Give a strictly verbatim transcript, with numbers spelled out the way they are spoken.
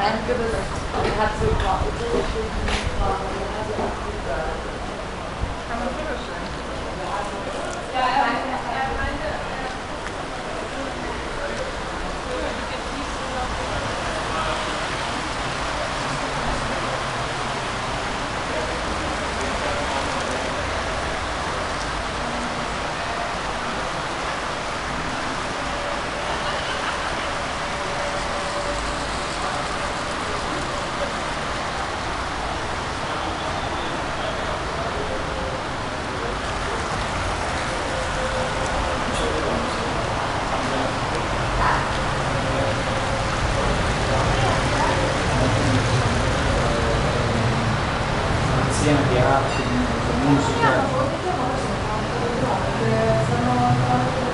reingebissen. Er hat so überschrieben, Kann man drüber stellen. ja, er meinte, insieme di arte, di musica.